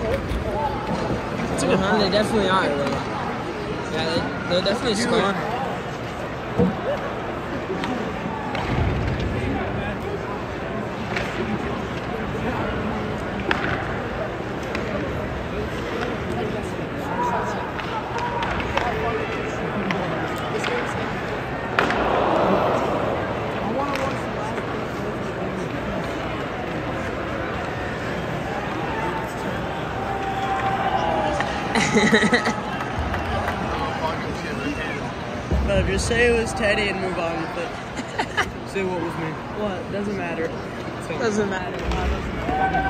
That's a good point. They definitely are. Yeah, they're definitely scoring. No, just say it was Teddy and move on with it. Say what was me. What? Doesn't matter. Doesn't matter.